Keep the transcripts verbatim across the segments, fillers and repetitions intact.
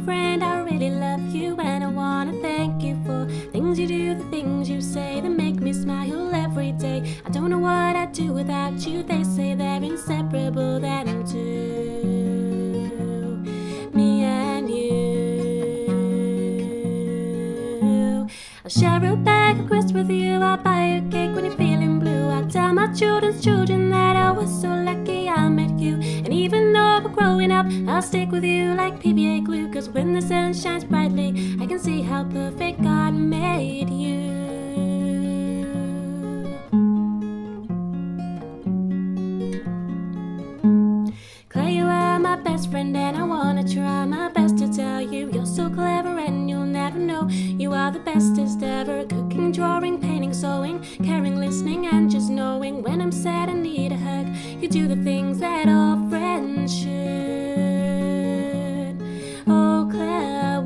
friend, I really love you, and I wanna thank you for things you do, the things you say that make me smile every day. I don't know what I'd do without you. They say they're inseparable, them two, me and you. I'll share a bag of crisps with you, I'll buy you a cake when you're feeling blue. I'll tell my children's children that I was so lucky I met you. And even though we're growing up, I'll stick with you like P V A glue. Cause when the sun shines brightly, I can see how perfect God made you. Claire, you are my best friend, and I wanna try my best to tell you you're so clever and you'll never know. You are the bestest ever. Cooking, drawing, painting, sewing, caring, listening, and just knowing when I'm sad and need a hug. You do the things that all friends should. Oh, Claire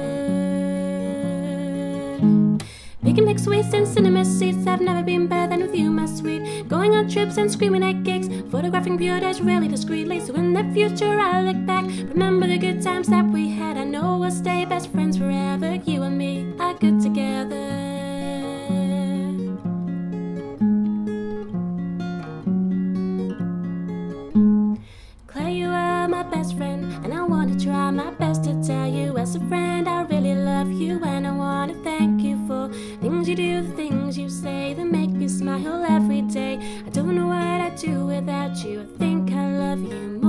would. Picnic sweets and cinema seats have never been better than with you, my sweet. Going on trips and screaming at gigs, photographing beauties really discreetly. So in the future I look back, remember the good times that we had. I know we'll stay best friends forever. You and me are good together. Claire, you are my best friend, and I want to try my best to tell you as a friend I really love you, and I want to thank you for things you do, the things you say that make me smile every day. I don't know what I'd do without you. I think I love you more.